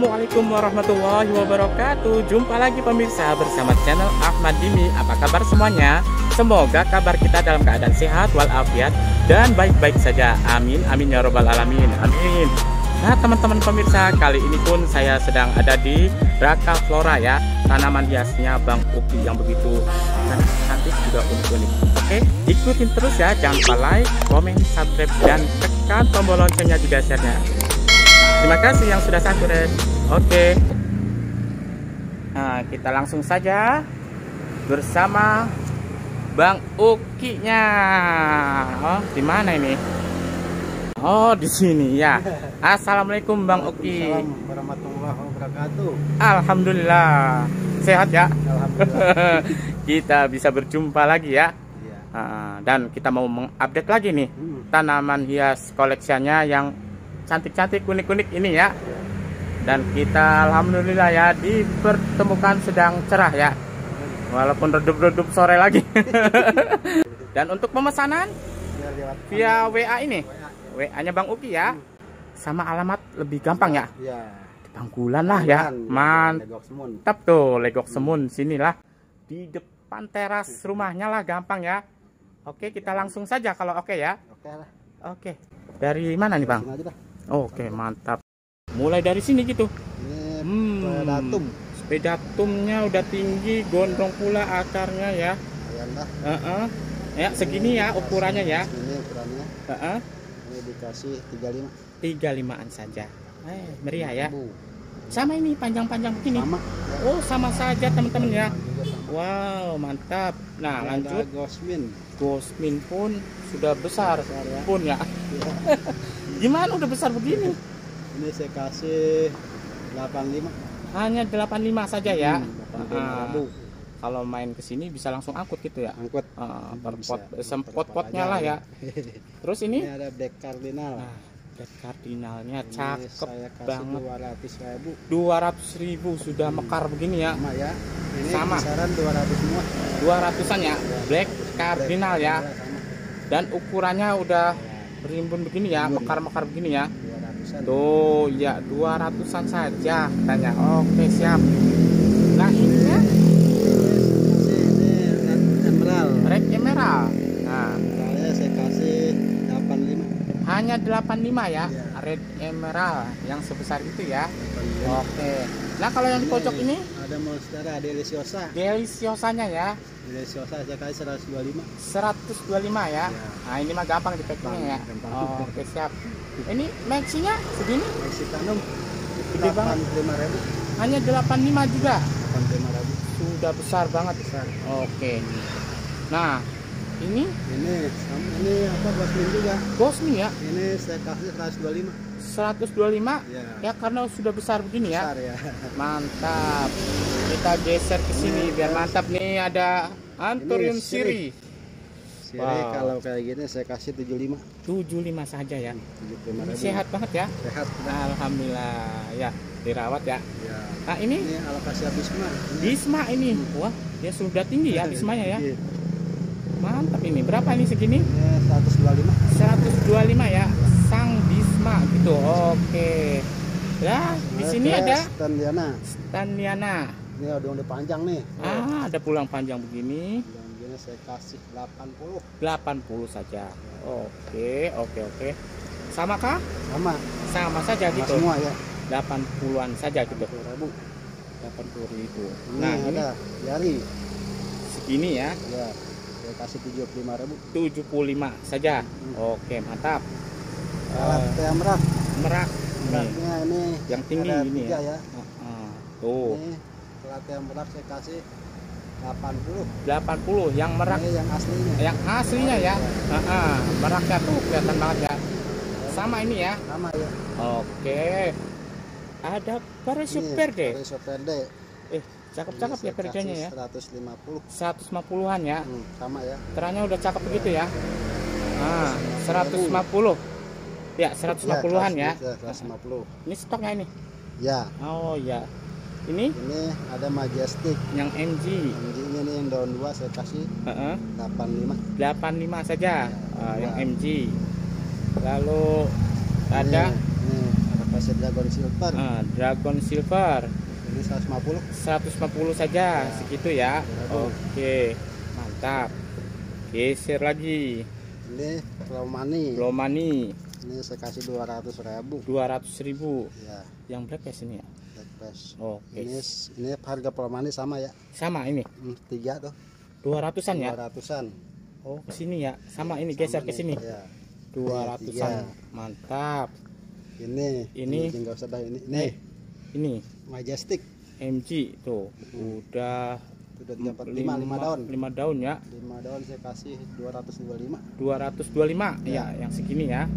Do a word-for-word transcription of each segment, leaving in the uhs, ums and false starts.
Assalamualaikum warahmatullahi wabarakatuh. Jumpa lagi pemirsa bersama channel Ahmad Dimi. Apa kabar semuanya? Semoga kabar kita dalam keadaan sehat walafiat dan baik-baik saja. Amin amin ya robbal alamin. Amin. Nah teman-teman pemirsa, kali ini pun saya sedang ada di Raka Flora ya, tanaman hiasnya Bang Uki yang begitu cantik juga unik-unik. Oke, ikutin terus ya, jangan lupa like, komen, subscribe, dan tekan tombol loncengnya juga share-nya. Terima kasih yang sudah subscribe. Oke. Nah, kita langsung saja bersama Bang Uki-nya. Oh, di mana ini? Oh, di sini ya. Assalamualaikum Bang Uki. Assalamualaikum warahmatullahi wabarakatuh. Alhamdulillah. Sehat ya? Alhamdulillah. Kita bisa berjumpa lagi ya. Iya. Nah, dan kita mau mengupdate lagi nih Hmm. tanaman hias koleksinya yang cantik-cantik, unik-unik ini ya. Dan kita alhamdulillah ya dipertemukan sedang cerah ya, walaupun redup-redup sore lagi. Dan untuk pemesanan Ya, lewat via W A ini, W A. W A-nya Bang Uki ya, sama alamat lebih gampang ya, Iya. di Bangkulan lah ya. Mantap tuh, Legok Semun sinilah di depan teras rumahnya lah, gampang ya. Oke, kita langsung saja kalau oke ya. Oke lah. Oke, dari mana nih Bang? Sini aja dah. Oke, mantap. Mulai dari sini gitu. Ini Hmm, datum. Spedatumnya udah tinggi, gondrong pula akarnya ya. Ayan dah. Heeh. Ya, segini ya ukurannya ya. Ini ukurannya. Heeh. Ini dikasih tiga puluh lima. tiga puluh limaan saja. Eh, meriah ya. Bu. Sama ini panjang-panjang begini. Sama. Oh, sama saja teman-teman ya. Juga sama. Wow, mantap. Nah, Ini lanjut. ada Gosmin. Gosmin pun sudah besar, Besar ya. pun ya. Iya. Gimana udah besar begini? Ini saya kasih delapan puluh lima. Hanya delapan puluh lima saja ya. Hmm, delapan puluh lima Ah, ribu. kalau main ke sini bisa langsung angkut gitu ya. Angkut. Ah, per Bisa. pot, sempot-potnya Terpot lah aja. ya. Terus ini, Ini ada Black Cardinal. nah, Black Cardinalnya Ini cakep saya kasih banget. dua ratus ribu. dua ratus ribu sudah mekar begini ya. Sama ya. Ini Sama. kisaran dua ratus semua. dua ratusan ya. Black Cardinal ya. Sama. Dan ukurannya udah berimbun begini ya, Berimbun. mekar-mekar begini ya. dua ratusan. Tuh, ya dua ratusan saja tanya. Oke, siap. Nah, ini ya Ini red emerald. Red Emerald. Nah, Saya saya kasih delapan puluh lima. hanya delapan puluh lima ya. Iya. Red Emerald yang sebesar itu ya. delapan puluh lima. Oke. Nah, kalau yang di pojok ini ada Monstera Deliciosa. deliciosanya ya Deliciosa saya kasih seratus dua puluh lima. seratus dua puluh lima ya. Iya. Nah, ini mah gampang di packingnya ya. Gampang. Oh, oke, siap. Ini maxinya segini Mexicanum Gede banget. delapan puluh lima ribu. hanya delapan puluh lima juga. delapan puluh lima ribu. Sudah besar banget. Besar. Oke. Nah, ini Ini sama ini apa Gosmin juga. Gosmin ya, Ini saya kasih seratus dua puluh lima. seratus dua puluh lima Ya. ya, karena sudah besar begini ya. Besar ya. Mantap. Kita geser ke sini biar mantap nih, ada Anthurium Ini siri. siri. Siri Wow. kalau kayak gini saya kasih tujuh puluh lima. tujuh puluh lima saja ya. tujuh puluh lima Ini ribu. sehat banget ya. Sehat. Alhamdulillah ya, dirawat ya. Ya. Nah, ini Ini alokasia bisma. Ini Bisma ini. Wah, dia sudah tinggi ya Bismanya ya. Iya. Mantap ini. Berapa ini segini? Ini seratus dua puluh lima. seratus dua puluh lima ya. Sang Bisma gitu. Oke. Nah, di sini Oke, ada Standiana. Stanliana. Ini udah udah panjang nih. Ah, ada pulang panjang begini. Yang gini saya kasih delapan puluh. delapan puluh saja. Oke, oke, oke. Sama kah? Sama. Sama saja Sama gitu. semua ya. delapan puluhan saja gitu. delapan puluh ribu. delapan puluh ribu. Ini Nah, ini ada Yari. segini ya. Ya. Saya kasih tujuh puluh lima ribu. tujuh puluh lima saja. Hmm. Oke, mantap. Alat Eh, kayak merak. merak. Nih. Meraknya ini Yang tinggi ada ini tiga ya. ya. Heeh. Tuh, Ini alat yang merak saya kasih delapan puluh. delapan puluh yang merak. Ini yang aslinya. Yang aslinya ya. Heeh, meraknya tuh kelihatan banget ya. Sama ini ya. Sama ya. Oke. Ada Parachute Verde. Parachute Verde. Eh, cakep-cakep ya perdanya ya. seratus lima puluh. seratus lima puluhan ya. Hmm, sama ya. Teranya udah cakep begitu ya. Nah, seratus lima puluh. Ya, seratus lima puluhan ya. seratus lima puluh. Ini stoknya ini. Ya, Oh ya. Ini ini ada Majestic. yang M G. Yang ini nih yang daun dua saya kasih Heeh. delapan puluh lima. delapan puluh lima saja. Ya, Ah, yang ya. M G. Lalu ada Ini, ini ada kasih Dragon Silver. Ah, Dragon Silver Ini seratus lima puluh. seratus lima puluh saja, Ya. segitu ya. Berapa? Oke, mantap. Geser lagi. Ini Flow Money. Blow money Ini saya kasih dua ratus ribu. dua ratus ribu. Ya, Yang black ya sini ya. Black Bass. Oke. Ini ini harga Flow Money sama ya. Sama ini Hmm, tiga tuh. dua ratusan ya. dua ratusan. Oh, ke sini ya. Sama ini geser ke sini. Ya. dua ratusan. Tiga. Mantap. Ini Ini. tinggal sedang ini. Nih, Ini Majestic. M G tuh. Udah Sudah tiga puluh lima, lima daun. lima daun ya. lima daun saya kasih dua ratus dua puluh lima. dua ratus dua puluh lima ya, Ya. yang segini ya.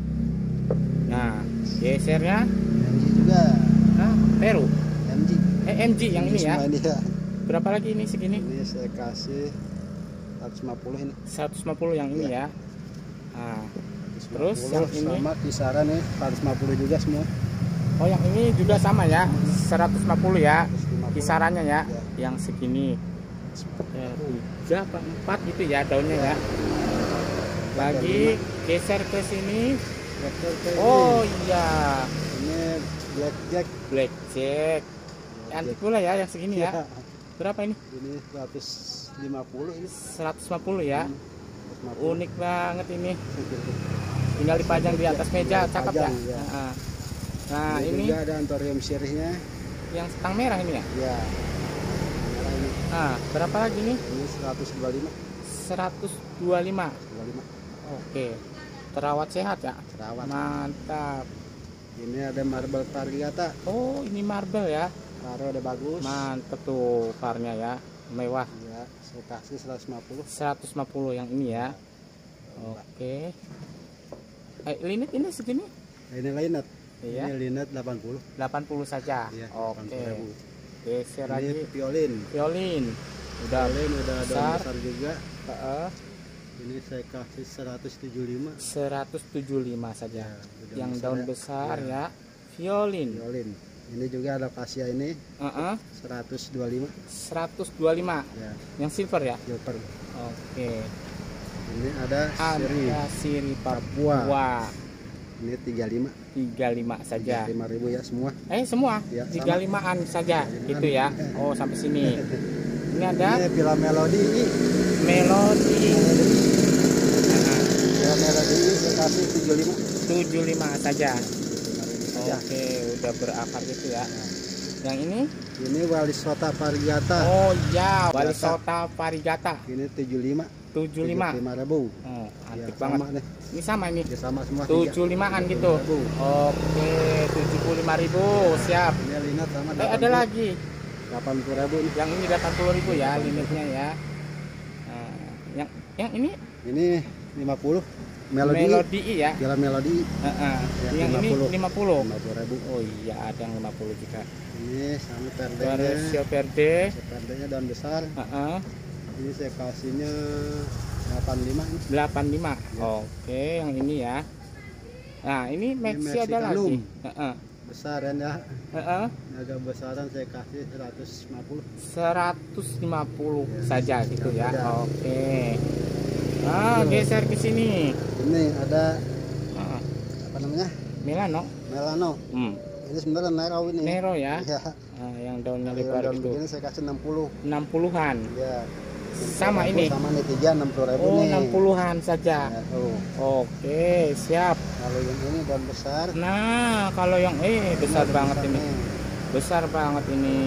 Nah, gesernya M G juga. ah, Peru. M G. Eh, M G yang ini ya. Semua ini ya. Berapa lagi ini segini? Ini saya kasih seratus lima puluh ini. seratus lima puluh yang ini ya. Nah, Terus seratus lima puluh, yang ini? sama kisaran nih seratus lima puluh juga semua. oh yang ini juga sama ya. seratus lima puluh ya. seratus lima puluh. Kisarannya ya, Ya. yang segini. Ya, tiga apa empat gitu ya daunnya ya. Lagi geser ke sini. Betul, betul, Oh ini. iya, Ini blackjack. blackjack. Antik pula ya yang segini ya. Ya. Berapa ini? Ini seratus lima puluh ini. seratus lima puluh ya. seratus lima puluh. Unik banget ini. Tinggal dipajang di atas meja, Tinggal cakep ya. dipajang, ya. Nah, nah ini juga ada antorium sirihnya. yang setang merah ini ya. Ya. Merah ini. Nah, berapa lagi nih? Ini seratus dua puluh lima. seratus dua puluh lima. dua puluh lima. Oke. Terawat sehat ya. Terawat. Mantap. Ini ada marble Parigata. Oh, ini marble ya. Paro udah bagus. Mantep tuh parnya ya. Mewah. Ya, saya kasih seratus lima puluh. seratus lima puluh yang ini ya. Oke. Eh, linit ini segini? Nah, ini linet. Iya. Ini linet delapan puluh. delapan puluh saja. Iya, Oke. delapan puluh ribu. Geser Ini lagi. violin. Violin. Udah Violin udah ada besar. besar juga. Heeh. Ini saya kasih seratus tujuh puluh lima. seratus tujuh puluh lima saja. udah Yang besar daun ya. besar Ya. ya. Violin. Violin. Ini juga ada kasia ini Heeh. seratus dua puluh lima. seratus dua puluh lima. Ya, Yang silver ya. silver. Oke. Ini ada siri. Ada siri Papua. Papua. Ini tiga puluh lima. tiga puluh lima saja. lima ribu ya semua. Eh semua Ya, sama. tiga puluh limaan saja tiga puluh limaan. gitu ya. Oh sampai sini. Ini ada Ini Villa Melody ini. melodi. Nah, Villa Melody ini saya kasih tujuh puluh lima. tujuh puluh lima saja. Ya. Oke, udah berakar gitu ya. Yang ini? Ini Wali Sota Parigata. Oh iya, Wali Parigata. Sota Parigata Ini tujuh puluh lima. tujuh puluh lima. lima ribu. Oh, Ya, antik sama banget. nih. Ini sama ini. Ya, sama semua. tujuh puluh limaan gitu. ribu. Oke, tujuh puluh lima ribu. Siap. Ini linet sama Eh ada lagi. delapan puluh ribu nih. Yang ini delapan puluh ribu ya limitnya ya. Nah, yang yang ini Ini lima puluh. Melodi. melodi ya. Villa Melody Heeh. Ya, Yang lima ini puluh. lima puluh. lima puluh ribu. Oh iya, ada yang lima puluh juga. Ini sama perdenya. Varesio Verde. Perdenya daun besar. Heeh. Ini saya kasihnya delapan puluh lima nih. delapan puluh lima. Ya. Oke, yang ini ya. Nah, ini Maxi Maxi ada lagi. Kalum. Heeh. Besar kan ya. Heeh. Ini agak besaran saya kasih seratus lima puluh. seratus lima puluh Ya, saja gitu ya. udah. Oke. Ah, geser ke sini. Ini ada Ah, apa namanya? Milano. Melano. Hmm. Ini sebenarnya Nero ini. Nero ya. Ya. Ah, yang daunnya Kalau lebar daun itu. begini saya kasih enam puluh. enam puluhan. Ya. Sama ini. Sama nih tiga enam puluh ribu Oh, nih. enam puluhan saja. Ya, tuh. Oke, siap. Kalau yang ini daun besar. Nah, kalau yang eh besar daun banget besar ini. nih. Besar banget ini.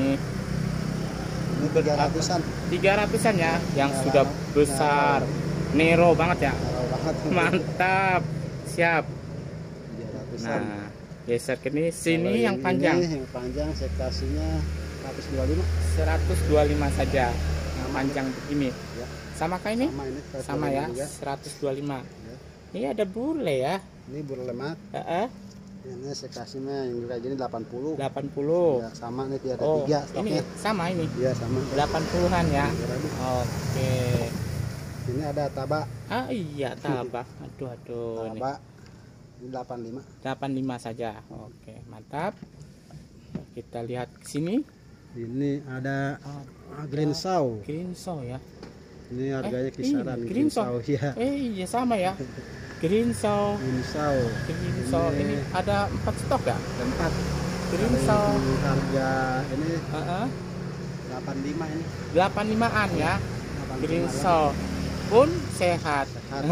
Ini tiga ratusan. tiga ratusan ya, yang Nero. sudah besar. Nero banget ya. Nero banget. Mantap. Siap. tiga ratusan. Nah, geser ke ini Kalau sini yang panjang. Ini, yang panjang saya kasihnya seratus dua puluh lima. seratus dua puluh lima saja. Yang panjang begini. Ya. Sama kayak ini? Sama ini seratus Sama dua puluh lima ya, juga. seratus dua puluh lima. Ya. Ini ada bule ya. Ini buru lemak. Heeh. Ini saya kasihnya yang kayak gini delapan puluh. delapan puluh. Ya, sama nih tiada Oh, tiga ini stoknya. sama ini. Iya sama. delapan puluhan ya. tiga ribu. Oke. Ini ada tabak. Ah iya, tabak. Aduh aduh. Ini Tabak. Ini delapan puluh lima. delapan puluh lima saja. Oke, mantap. Kita lihat ke sini. Ini ada Ada green saw. Green saw ya. Ini harganya Eh, kisaran ini green green saw. saw ya. Eh iya sama ya. Green Show. Green Show. Green Show ini, ini ada empat stok ya? Empat. Green Show. Harga ini uh-uh. delapan puluh lima ini. delapan puluh limaan ya. Green Show pun sehat. Sehat.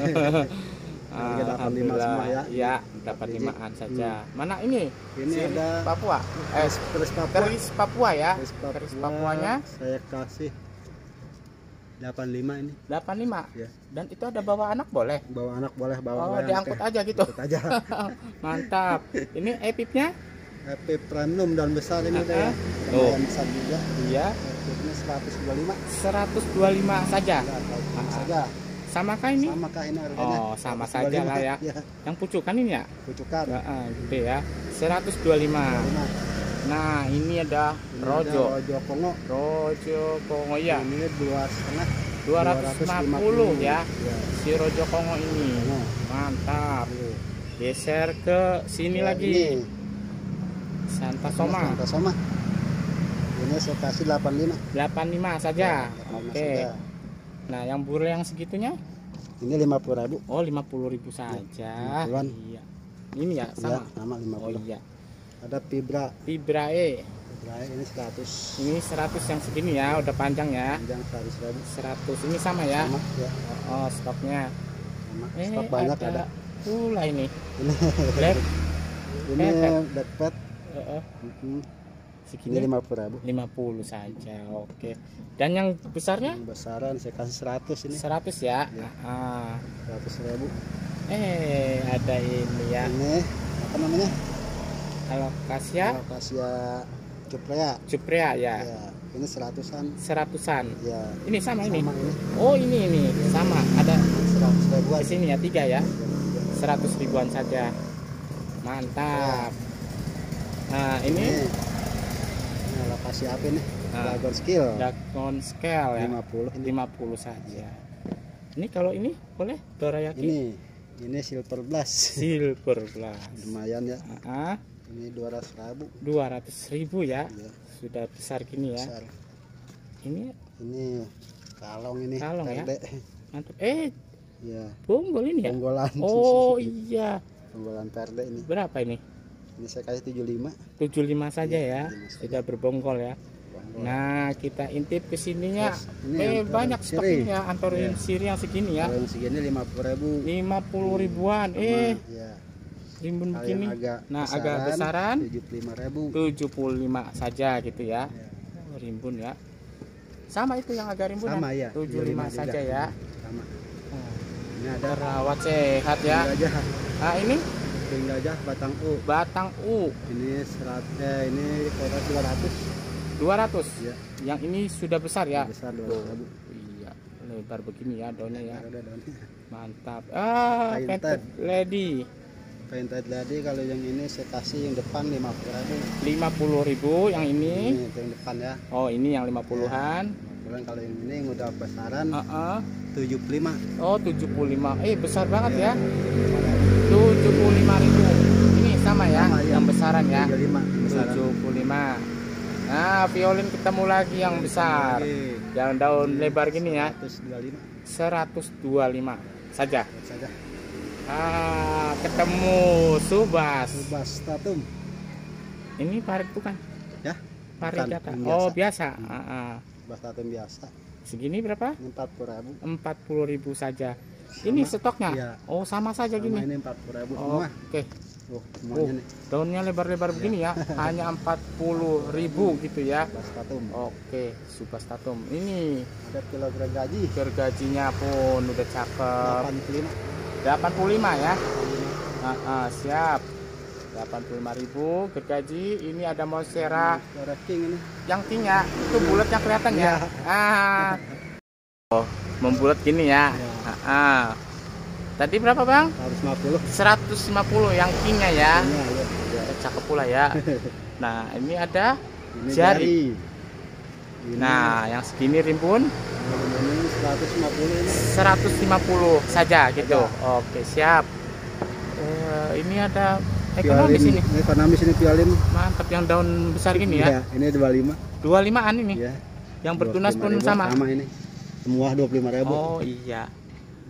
Alhamdulillah ya, ya delapan puluh limaan saja. Hmm. Mana ini? Ini Siri ada Papua. Eh, keris Papua. Keris Papua ya. Keris, Papua. Keris Papuanya saya kasih delapan puluh lima ini. delapan puluh lima. Ya. Dan itu ada bawa anak boleh? Bawa anak boleh, bawa Oh, diangkut aja gitu. Angkut aja. Mantap. Ini epipnya? Epip premium dan besar ini udah ya. Oh. Besar juga. Iya. Epipnya seratus dua puluh lima. seratus dua puluh lima saja. Ya, saja. Sama kah ini? Sama kah ini harganya? Oh, sama saja lah ya. Ya. Yang pucukan ini ya? Pucukan. Heeh, gitu ya. seratus dua puluh lima. Nah, ini ada ini Rojo. Ada Rojo Kongo. Rojo Kongo ya. Ini dua setengah. dua ratus lima puluh ya. Ya. Si Rojo Kongo ini. Kongo. Mantap. Geser ke sini ya, lagi. Ini. Santa Soma. Santa Soma. Ini saya kasih delapan puluh lima. delapan puluh lima saja. Ya, Oke. Okay. Nah, yang burle yang segitunya? Ini lima puluh ribu. Oh, lima puluh ribu saja. Ya, iya. Ini ya sama. Ya, sama lima puluh. Oh iya. Ada Fibra. Fibrae. Fibrae ini seratus. Ini seratus yang segini ya, udah panjang ya. Panjang seratus ribu. seratus ini sama ya. Sama, ya. Oh, stoknya. Sama. Eh, Stok banyak ada. ada. Pula ini. Ini Black. ini eh, backpack. Uh, uh. Mm-hmm. Segini Ini lima puluh ribu. lima puluh saja. Oke. Dan yang besarnya? Yang besaran saya kasih seratus ini. seratus ya. Ya. Ah. seratus ribu. Eh, ada ini ya. Ini apa namanya? Alokasia. Alokasia Cuprea. Cuprea ya. Ya, ini seratusan. Seratusan. Ya. Ini sama, sama ini. ini. Oh, ini ini sama. Ada seratus ribuan. di sini ya, tiga ya. seratus ribuan saja. Mantap. Nah, ini Ini, ini alokasi apa nih? Nah, Dragon Skill. Dragon Scale ya. lima puluh ini. lima puluh saja. Ini kalau ini boleh dorayaki? Ini ini Silver Blast. Silver Blast. Lumayan ya. Ah, Ini dua ratus ribu. dua ratus ribu ya. Ya, Sudah besar gini ya. besar. Ini Ini kalong ini. Kalong ya. Perde. mantap. Eh, Ya. bonggol ini ya? Ponggolan. Oh iya. Ponggolan perde ini. Berapa ini? Ini saya kasih tujuh puluh lima. tujuh puluh lima saja ya. tujuh puluh lima saja. Sudah berbonggol ya. Bonggol. Nah, kita intip ke sininya. Terus, ini Eh, Antorin banyak stok Siri. ini ya, Antorin Ya. Siri yang segini ya. Kalau yang segini lima puluh ribu. lima puluh ribuan. Sama, Eh, ya. rimbun Kalau begini. yang agak Nah, agak besaran tujuh puluh lima ribu. tujuh puluh lima saja gitu ya. Ya. Oh, rimbun ya. Sama itu yang agak rimbun Sama ya. tujuh puluh lima saja juga. ya. Sama. Oh, Ini ada Terawat sehat ya. Tinggal aja. Nah, ini Tinggal aja batang U. batang U Ini serat eh, ini kira dua ratus. dua ratus. Ya. Yang ini sudah besar ya. Besar dua ratus ribu. Iya, lebar begini ya daunnya ya. Ada daunnya. Mantap. Ah, Painted. painted lady Painted lady kalau yang ini saya kasih yang depan lima puluh ribu. lima puluh ribu yang ini. Ini yang depan ya. Oh, ini yang lima puluhan. Kemudian kalau yang ini yang udah besaran Heeh. tujuh puluh lima. Oh, tujuh puluh lima. Eh, besar banget ya. tujuh puluh lima ribu. Ini sama ya, Sama, ya. yang besaran ya. tujuh puluh lima besaran. tujuh puluh lima. Nah, violin ketemu lagi yang besar. Oke. Yang daun lebar gini ya. seratus dua puluh lima seratus dua puluh lima saja. saja. Ah, ketemu Subas. Subas Tatum. Ini parit bukan? Ya. Parit Bukan, data. yang Oh, biasa. biasa. Ah, ah. Subas Tatum biasa. Segini berapa? Ini empat puluh ribu. empat puluh ribu saja. Ini stoknya? Iya. Oh, sama saja Sama gini. ini empat puluh ribu Oh, semua. Oke. Oh, Oh, semuanya nih. daunnya lebar-lebar begini ya. Hanya empat puluh ribu gitu ya. Subas Tatum. Oke, Subas Tatum. Ini Ada kilogram gaji gergajinya pun udah cakep. delapan puluh lima. delapan puluh lima ya. Ah, ah, siap. delapan puluh lima ribu gergaji. Ini ada Monstera Monstera King ini. yang tingnya itu bulatnya kelihatan ya. Iya. Ah. Oh, membulat gini ya. Iya. Ah, ah. Tadi berapa, Bang? seratus lima puluh. seratus lima puluh yang kingnya ya. Ini ya, ya. Cakep pula ya. Nah, ini ada Ini jari. Ini, Nah, yang segini rimbun ini seratus lima puluh ini. seratus lima puluh saja gitu. Ada. Oke, siap. Eh, ini ada ekonomi di sini. Ini ekonomis ini violin. Mantap yang daun besar gini ya. Iya, ini dua puluh lima. dua puluh limaan ini. Iya. Yang bertunas pun dua puluh lima ribu sama. Sama ini. Semua dua puluh lima ribu. Oh iya.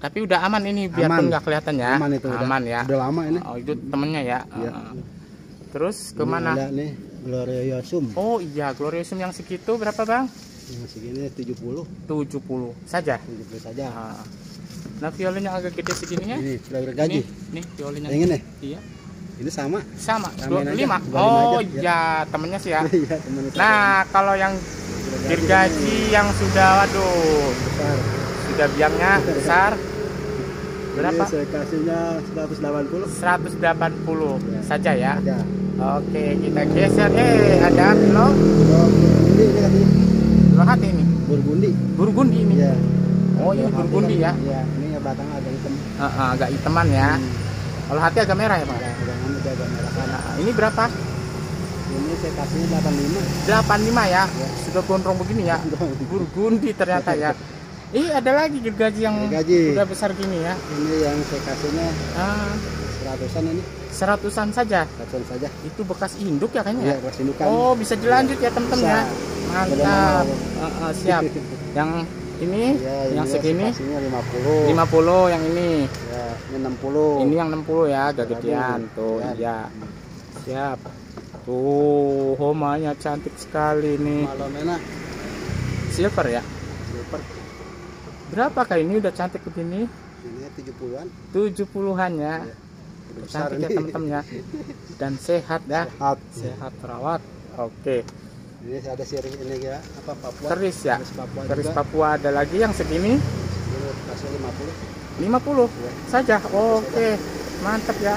Tapi udah aman ini biarpun Aman. nggak kelihatan ya. Aman itu udah. Aman ya. Udah lama ini. Oh, itu temennya ya. Iya. Uh, Terus Ini kemana? ada nih Gloriosum. Oh iya, Gloriosum yang segitu berapa bang? Yang segini tujuh puluh. tujuh puluh saja. tujuh puluh saja. Ah. Nah violin yang agak gede segininya? Ini sudah bergaji. Nih, nih violinnya. Yang ini? Iya. Ini sama. Sama, Samain dua puluh lima. aja, dua puluh lima Oh aja, iya, temennya sih ya. Iya, teman itu. Nah, kalau yang gergaji yang sudah waduh, besar. sudah biangnya besar berapa? Ini saya kasihnya seratus delapan puluh. seratus delapan puluh Ya. saja ya. Ada. Oke, kita geser. Eh, ada lo, Oh, Burgundi ini kan ini. lo hati ini. Burgundi. Burgundi ini. Iya. Oh, ini Kalau Burgundi hati ya. kan, Iya, ini ya batangnya agak hitam. Ah, ah, agak hitaman ya. Hmm. Kalau hati agak merah ya, Pak. Agak agak anu dia agak merah kan. Nah, ini berapa? Ini saya kasihnya delapan puluh lima. delapan puluh lima ya. Ya. Sudah gondrong begini ya. Burgundi ternyata ya. Ih, ada lagi gergaji yang Gergaji. udah besar gini ya. Ini yang saya kasihnya Ah, seratusan ini. seratusan saja. Seratusan saja. Itu bekas induk ya kayaknya Iya, ya. bekas indukan. Oh, bisa dilanjut ya teman-teman ya. Bisa. Mantap. Udah Ah, ah, siap. Yang ini Iya, yang ini segini saya kasihnya lima puluh. lima puluh, yang ini. Ya, ini enam puluh. Ini yang enam puluh ya, agak gedean tuh. Ya. Iya. Siap. Tuh, homanya cantik sekali nih. Malomena Silver ya. super. Berapa kali ini udah cantik begini? Ini tujuh puluhan. tujuh puluhan ya. Iya. Udah besar Cantik ya ini. teman-teman ya. Dan sehat ya. Sehat. Sehat terawat. Oke. Ini ada seri ini ya, apa Papua. Keris ya. Keris Papua. Keris juga. Papua ada lagi yang segini Ini kasih lima puluh. lima puluh Ya. saja. Oke. Mantap ya.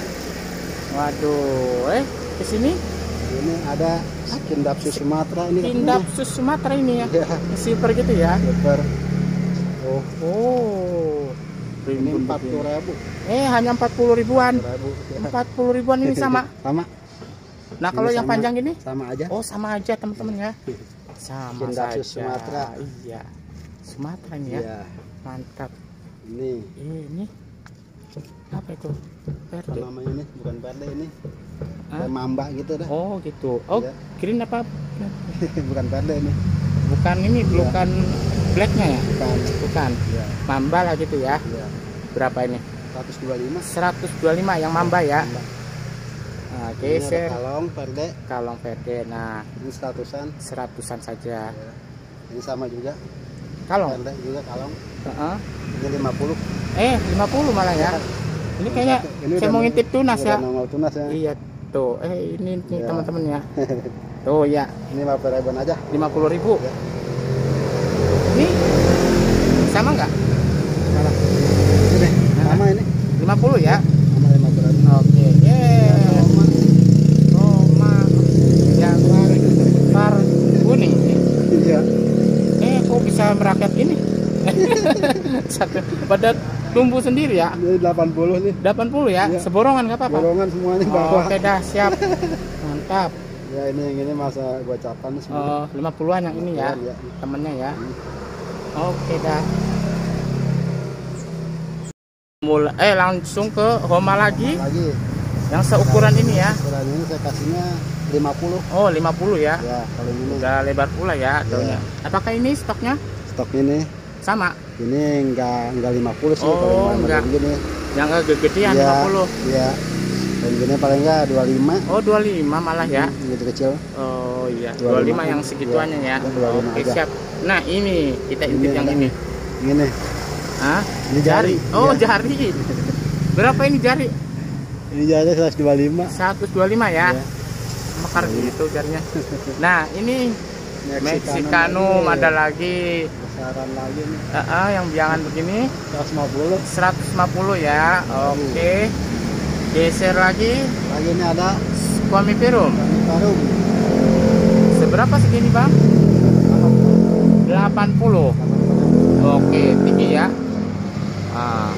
Waduh, eh ke sini Ini ada Kindapsus Sumatera ini. Kindapsus Sumatera ini ya. Ya, Silver gitu ya. super. Oh, Oh. ini Rimbun empat puluh begini. ribu. Eh hanya empat puluh ribuan. Ribu. Ya. empat puluh ribuan ini sama. Sama. Nah, kalau Ini yang sama. panjang ini? Sama aja. Oh, sama aja teman-teman ya. Sama Kindapsus saja. Sumatera. Iya. Sumatera ini ya. Iya. Mantap. Ini Ini apa itu? apa Verde. namanya ini? Bukan verde ini. Hah? Kayak mamba gitu dah. Oh, gitu. Oh, Iya. green apa? Bukan verde ini. Bukan ini, Iya. bukan blacknya ya? Bukan. Bukan. Ya. Mamba lah gitu ya. Iya. Berapa ini? seratus dua puluh lima. seratus dua puluh lima yang mamba ya. Mamba. Nah, Ini ada geser. kalong verde. Kalong verde. Nah, Ini seratusan. seratusan saja. Ya. Ini sama juga. Kalong. Verde juga kalong. Heeh. Ini lima puluh. Eh, lima puluh malah ya. Ini kayaknya Ini saya udah mau ngintip tunas udah ya. nongol tunas ya. Iya, tuh. Eh, ini nih Ya. teman-teman ya. Tuh ya, Ini lima puluh ribuan aja. lima puluh ribu. Ya. Ini sama nggak? Mana? Ini sama ini. lima puluh ya. Sama lima puluh ribu. Oke. Yeah. Roma yang var kuning. Iya. Eh, kok bisa merakyat gini? Satu pada tumbuh sendiri ya. Ini delapan puluh nih. delapan puluh ya. Iya. Seborongan nggak apa-apa. Borongan semuanya Oh, bawah. oke dah, siap. Mantap. Ya ini yang ini masa gua capan semua. Oh, lima puluhan yang ini ya. Ya. Temennya ya. Hmm. Oke dah. Mulai eh langsung ke Homa lagi Lagi. yang seukuran ini ya. Ukuran ini saya kasihnya lima puluh. Oh, lima puluh ya. Ya, kalau ini Udah lebar pula ya daunnya. Apakah ini stoknya stok ini sama? ini enggak enggak lima puluh sih Oh, kalau yang enggak. model begini. Yang agak gedean Iya, lima puluh. Iya. Kalau yang gini paling enggak dua puluh lima. Oh, dua puluh lima malah ya. Hmm, gitu kecil. Oh iya, dua puluh lima dua puluh lima yang segituannya ya. Iya, dua puluh lima Oke, aja. siap. Nah, ini kita intip Ini yang ada. ini. Ini. Hah? Ini jari. Oh, Iya. jari. Berapa ini jari? Ini jari seratus dua puluh lima. seratus dua puluh lima ya. Iya. Mekar gitu jarinya. Nah, ini Mexicanum Mexicanum lagi. ada lagi. Besaran lagi nih. Ah, ah, yang biangan begini seratus lima puluh. seratus lima puluh ya. Oke. Geser lagi Lagi ini ada Squamiferum. Tarum. Seberapa segini, Bang? delapan puluh. Oke, tinggi ya. Ah.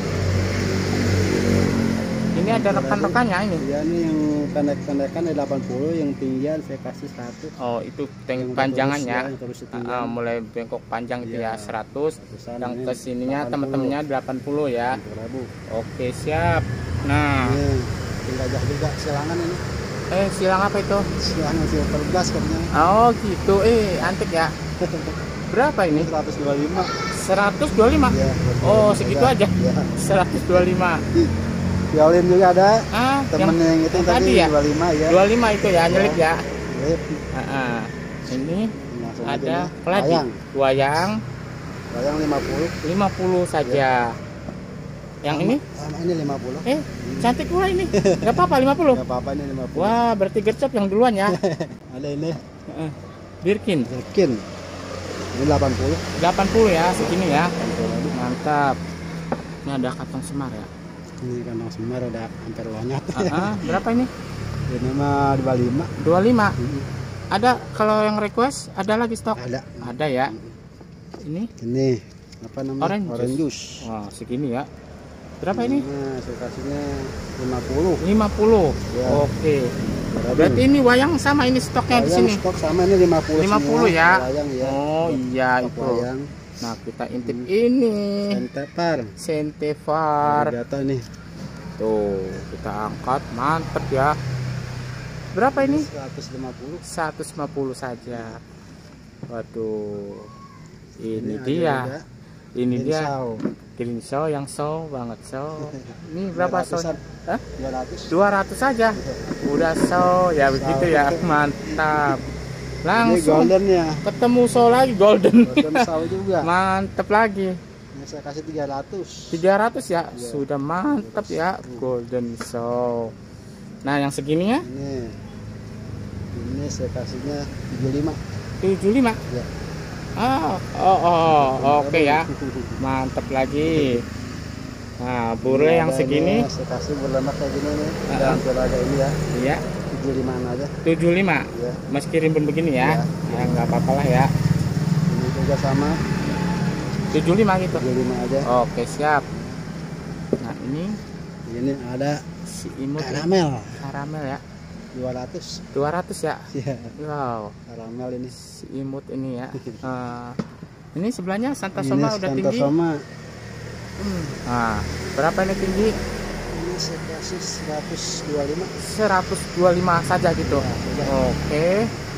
Ini ada rekan-rekannya ini. Iya nih yang pendek-pendekan ada delapan puluh, yang tinggian saya kasih seratus. Oh, itu tank Yang panjangannya. terus, ya, yang terus setinggi. Ah, mulai bengkok panjang itu Iya. ya seratus. Seratusan, Yang ini kesininya delapan puluh. teman-temannya delapan puluh ya. delapan puluh ribu. Oke, siap. Nah, Ini gajah juga silangan ini. eh silang apa itu? Silangan silver glass katanya. Oh, gitu. Eh, antik ya. Berapa ini? Ini seratus dua puluh lima. seratus dua puluh lima. Ya, Oh, segitu ada. aja. Ya. seratus dua puluh lima. Violin juga ada. Ah, Temen yang, itu yang tadi tadi ya? dua puluh lima ya. dua puluh lima itu ya, nyelip ya. Nyelip. Ah, ah. Ini Langsung aja ada nih. keladi. Wayang. Wayang Wayang lima puluh. lima puluh saja. Yang ini? Sama ini lima puluh. Eh, cantik pula ini. Enggak apa-apa lima puluh. Enggak apa-apa ini lima puluh. Wah, berarti gercep yang duluan ya. Ada ini Heeh. Birkin Birkin. Ini delapan puluh. delapan puluh ya, segini ya. Mantap. Ini ada kantong semar ya. Ini kantong semar udah hampir lonyot. Ah, ah, berapa ini? Ini mah dua puluh lima. dua puluh lima. Mm-mm. Ada kalau yang request ada lagi stok? Ada. Ada ya. Ini Ini apa namanya? Orange Orange juice. juice. wah, segini ya. Berapa ini? Nah, saya kasihnya lima puluh. lima puluh. Ya. Oke. Berarti ini wayang sama ini stoknya di sini. Stok sama ini lima puluh. lima puluh semua. ya. Wayang ya. Oh iya Stok itu. wayang. Nah, kita intip Hmm. ini. Sentepar. Sentefar. Gato nih. Tuh, kita angkat, mantep ya. Berapa ini? seratus lima puluh. seratus lima puluh saja. Waduh. Ini, ada dia. juga Ini dia. Insau. Green show yang show banget show. Ini berapa show? Hah? dua ratus. dua ratus saja. Udah show ya begitu ya. Mantap. Ini Langsung golden ya. ketemu show lagi golden. Golden saw juga. Mantep lagi. Ini saya kasih tiga ratus. tiga ratus ya. Iya. Sudah mantap ya golden show. Nah, yang segininya Ini. Ini saya kasihnya tujuh puluh lima. tujuh puluh lima. Ya. Ah, oh, oh, oke ya. Mantap lagi. Nah, burle Ini yang ada segini, ini, saya kasih berlemak kayak gini nih. Ah. Udah hampir ada ini ya. iya, tujuh puluh lima aja. tujuh puluh lima. Ya. Meski rimbun begini ya. Iya. Ya, nggak apa-apa lah ya. Ini juga sama tujuh puluh lima gitu. tujuh puluh lima aja. Oke, siap. Nah, ini Ini ada si imut ya. karamel Karamel ya. dua ratus. dua ratus ya. Iya, Wow, karamel ini. si imut ini ya. Eh, ini sebelahnya Santa Ini Soma udah Santa tinggi. Soma. Hmm. Nah, berapa ini tinggi? Ini saya kasih seratus dua puluh lima. seratus dua puluh lima saja gitu. Ya, sudah. Oke.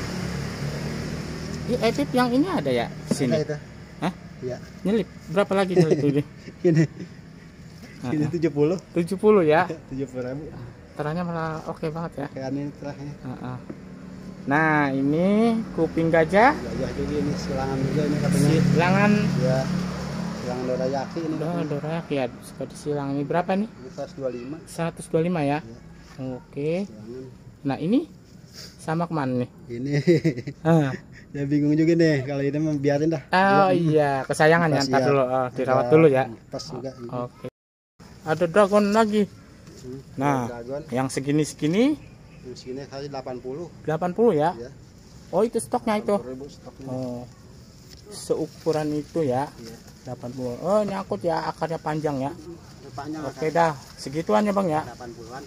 Di Epip yang ini ada ya di sini. Ada itu. Hah? Ya. Nyelip. Berapa lagi nyelip ini? Ini Nah, ini tujuh puluh. tujuh puluh ya. tujuh puluh ribu. Teranya malah oke banget ya. Kayak ini terakhir. Heeh. Nah, ini kuping gajah. Gajah juga ini silangan juga ini katanya. Silangan Ya. Silangan dorayaki ini. oh, dorak ya, seperti silang ini berapa nih? Ini seratus dua puluh lima. seratus dua puluh lima ya. Oke. Silangan. Nah, ini sama kemana nih? Ini Ah. ya bingung juga deh kalau ini mah biarin dah. Oh iya, kesayangan ya, Pas, ntar iya. dulu. Oh, dirawat Ada dulu ya. Pas juga. ini. Oke. Ada dragon lagi. Hmm, Nah. dragon. Yang segini-segini Yang sini kasih delapan puluh. delapan puluh ya. Ya. Oh, itu stoknya itu. delapan puluh ribu stoknya. Oh. Seukuran itu ya. Iya. delapan puluh. Oh, nyangkut ya, akarnya panjang ya. Ini panjang Oke dah, segituan ya, Bang ya. delapan puluhan.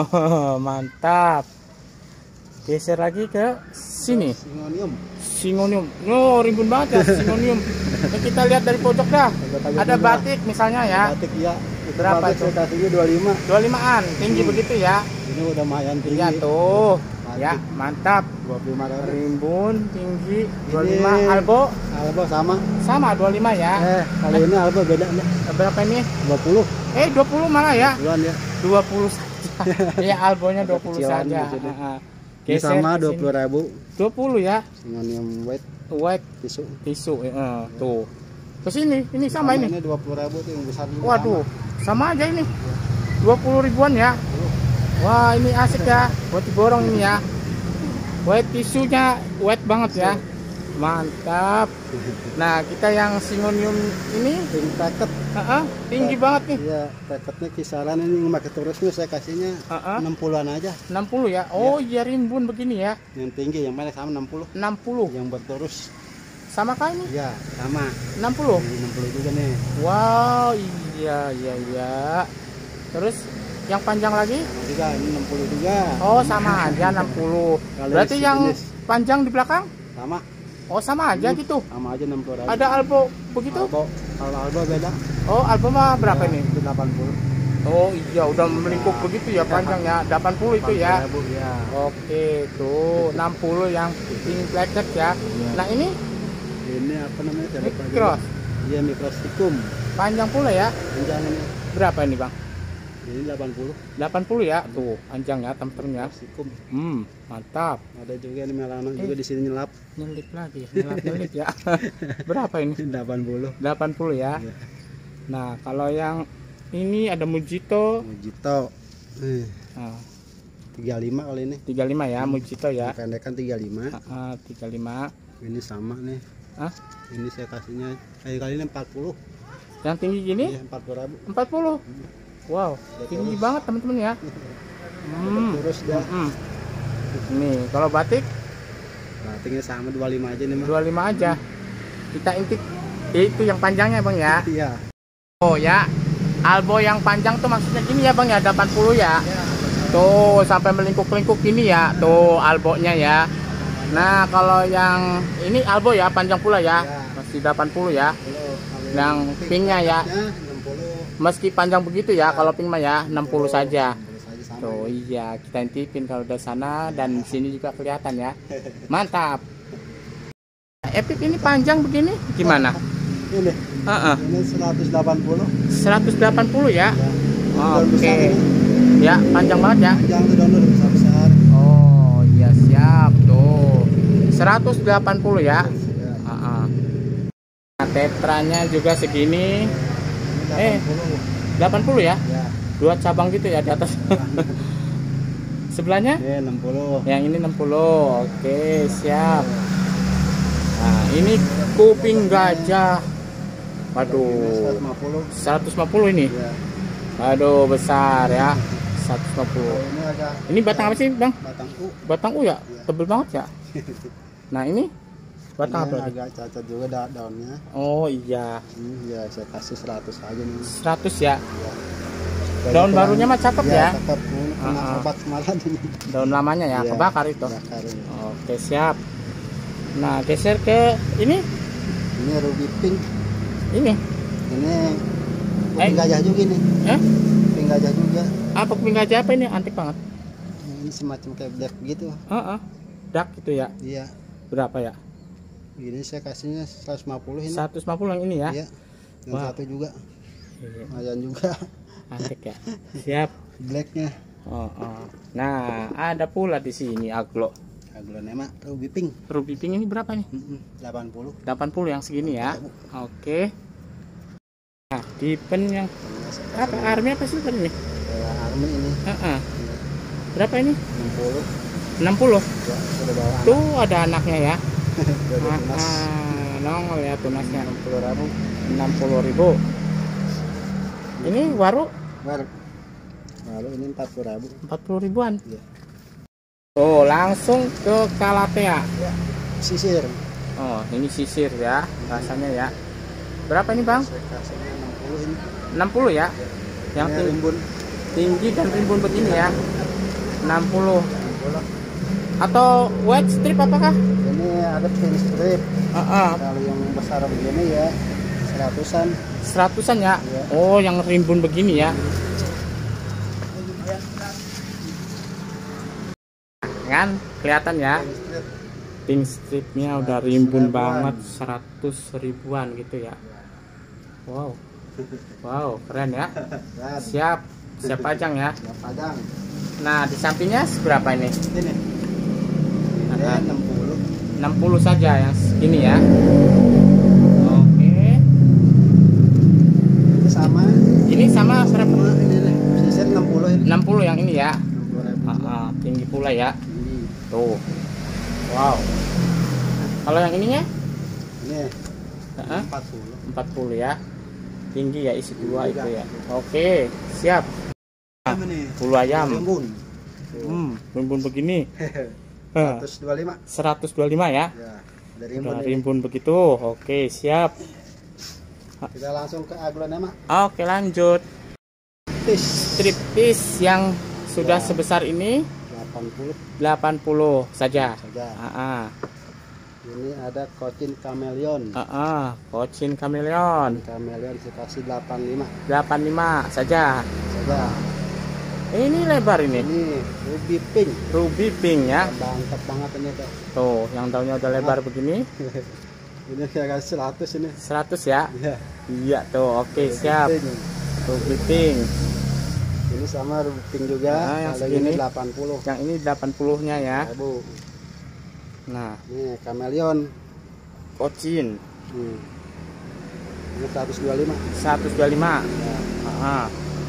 Mantap. Geser lagi ke sini. Singonium. Singonium. No, rimbun banget ya singonium. Ini kita lihat dari pojok dah. Ada batik misalnya ya. Batik ya. Itu Berapa batik itu? saya kasihnya dua puluh lima. dua puluh limaan, tinggi Hmm. begitu ya. Ini udah lumayan tinggi. Iya tuh. Batik. Ya, mantap. dua puluh lima ribu. Rimbun tinggi dua puluh lima. Ini- Albo Albo sama. sama dua puluh lima ya. Eh, kali ini Albo beda nih. Berapa ini? dua puluh. Eh, dua puluh malah ya. Duluan ya. dua puluh saja. Iya, albonya dua puluh Kecilan saja. di sini. Heeh. Ini Geser sama ke dua sini. puluh ribu. dua puluh ya. Singonium white White tisu. tisu eh, tuh. Ke sini, ini sama, ini. Ini dua puluh ribu tuh yang besar juga. Waduh, sama aja ini. dua puluh ribuan ya. Wah, ini asik ya. Buat diborong ini ya. White tisunya white banget ya. Mantap. Nah, kita yang singonium ini Ini paket. heeh, tinggi banget nih. Iya, paketnya kisaran ini yang pakai terusnya saya kasihnya Heeh. enam puluhan aja. enam puluh ya. Oh, iya rimbun begini ya. Yang tinggi yang mana sama enam puluh. enam puluh. Yang berterus. Sama kah ini? Iya, sama. enam puluh. Ini enam puluh juga nih. Wow, iya iya iya. Terus yang panjang lagi? Sama juga ini enam puluh juga. Oh, sama aja enam puluh. Kalau Berarti isi yang jenis. panjang di belakang? Sama. Oh, sama aja Hmm. gitu. Sama aja enam puluh ribu. Ada albo begitu? Albo. Kalau Albo beda. Oh, albo mah berapa Ya, ini? Itu delapan puluh. Oh, iya udah melingkup begitu ya panjangnya. delapan puluh itu ya. delapan puluh ribu, ya. Oke, tuh enam puluh yang pink plated ya. Iya. Nah, ini Ini apa namanya? Saya lupa juga. cross. Iya, microsticum. Panjang pula ya. Panjang ini. Berapa ini Bang? Ini delapan puluh. delapan puluh ya. Tuh, panjang ya temen-temennya. Microsticum. Hmm, mantap. Ada juga ini melanang Eh. juga di sini nyelap. Nyelip lagi, nyelip-nyelip ya. Berapa ini? delapan puluh. delapan puluh ya. Iya. Nah, kalau yang ini ada Mujito. Mojito. Eh, Nah, tiga puluh lima kali ini. tiga puluh lima ya, Mujito ya. Pendekan tiga puluh lima. Ah, tiga puluh lima. Ini sama nih. Hah? Ini saya kasihnya kayak kali ini empat puluh. Yang tinggi gini Iya, empat puluh ribu. empat puluh. Wow, tinggi banget teman-teman ya. Hmm. Terus dah. Hmm. Nih, kalau batik Batiknya sama dua puluh lima aja nih, Mas. dua puluh lima aja. Kita intip itu yang panjangnya Bang ya. Iya. Oh ya. Albo yang panjang tuh maksudnya gini ya Bang ya, delapan puluh ya. Iya. Tuh, sampai melingkuk-lingkuk gini ya. Tuh, albonya ya. Nah, kalau yang ini albo ya, panjang pula ya. Ya. Masih delapan puluh ya. Kalau Yang pinknya ya. enam puluh. Meski panjang begitu ya, kalau pink mah ya enam puluh saja. enam puluh saja sama. Tuh, iya, kita intipin kalau dari sana dan di sini juga kelihatan ya. Mantap. Epic ini panjang begini gimana? Ini. Heeh. Ini seratus delapan puluh. seratus delapan puluh ya. Ya. Oke. Daun besar ini. Ya, panjang banget ya. Panjang tuh daun udah besar-besar. Oh, iya siap tuh. seratus delapan puluh ya. Ya. Heeh. Nah, tetranya juga segini. Ini Eh. delapan puluh. delapan puluh ya. Ya. Dua cabang gitu ya di atas. Sebelahnya? Ini enam puluh. Yang ini enam puluh. Oke, siap. Nah, ini kuping gajah. Waduh, seratus lima puluh. seratus lima puluh ini. Ya. Aduh, besar ya. seratus lima puluh. Kalau ini ada Ini batang apa sih, Bang? batang U. Batang U ya? Iya. Tebel banget ya. Nah, ini batang apa Ini lagi? agak cacat juga da daunnya. Oh, iya. Ini ya saya kasih seratus aja nih. seratus ya. Ya. Daun barunya mah cakep ya. Cakep. Ini kena Ah, ah. obat semalam ini. Daun lamanya ya, Iya, kebakar itu. kebakar ini. Oke, siap. Nah, geser ke ini. Ini ruby pink. Ini. Ini Eh. kuping gajah juga nih. Eh? Kuping gajah juga. Apa kuping gajah apa ini? Antik banget. Ini semacam kayak black gitu. Heeh. Dark gitu ya. Iya. Berapa ya? Ini saya kasihnya seratus lima puluh ini. seratus lima puluh yang ini ya. Iya. Yang Wah. satu juga. Iya, Lumayan juga. antik ya. Siap. Blacknya. Oh, oh. Nah, ada pula di sini aglo. Aglonema ruby pink. Ruby pink ini berapa nih? delapan puluh. delapan puluh yang segini ya. Oke. Nah, di pen yang apa? Army apa sih tadi nih? Kayak army ini. Heeh. Berapa ini? enam puluh. enam puluh. Ya, sudah bawa anak. Tuh ada anaknya ya. Sudah ada Ah, tunas. ah, nongol ya tunasnya. enam puluh ribu. enam puluh ribu. Ini waru Baru. Lalu ini empat puluh ribu. empat puluh ribuan. Iya. Oh, langsung ke Calathea. Ya. Sisir. Oh, ini sisir ya, rasanya ya. Berapa ini, Bang? Saya kasihnya enam puluh ini. enam puluh ya. Yang Ini tinggi, rimbun. tinggi dan rimbun begini ya. enam puluh. enam puluh. Atau white strip apakah? Ini ada pin strip. Heeh. Kalau yang besar begini ya seratusan. Seratusan ya. Iya. Oh, yang rimbun begini ya. Kan kelihatan ya. Pin strip. Pink stripnya udah rimbun banget, seratus ribuan gitu ya. Wow. Wow, keren ya. Dan Siap. Siap pajang ya. ya padang. Nah, di sampingnya seberapa ini? Ini. Ini Ah. enam puluh. enam puluh saja yang segini ya. Oke. Ini sama. Ini sama berapa? Sama ini nih. Sisir enam puluh ini. enam puluh yang ini ya. enam puluh ribu. Ah, ah, tinggi pula ya. Ini. Tuh. Wow. Kalau yang ininya? Ini Heeh. empat puluh. empat puluh ya. Tinggi ya, isi dua itu ya. Oke, siap. Apa nih? Bulu ayam. Rimbun. Hmm, rimbun begini. Hah, seratus dua puluh lima. seratus dua puluh lima ya. Ya, dari rimbun. Udah ini. rimbun begitu. Oke, siap. Kita langsung ke aglonema. Oke, lanjut. Tis Strip piece yang sudah Ya. sebesar ini delapan puluh delapan puluh saja. saja. Ah, ah. Ini ada Cochin Chameleon. Ah, ah. Cochin Chameleon Chameleon saya kasih delapan puluh lima delapan puluh lima saja. saja. Ini lebar ini. Ini ruby pink. Ruby pink ya. Mantap banget ini tuh. Tuh, yang daunnya udah lebar begini. Ini kayak seratus ini. seratus ya. Iya. Iya tuh, oke siap. Ruby pink. Ini sama ruby pink juga. Nah, yang kalau segini ini delapan puluh. Yang ini delapan puluh nya ya. Ribu. Nah, Ini kameleon. Kocin Hmm. Ini seratus dua puluh lima. seratus dua puluh lima. Ya. Ah,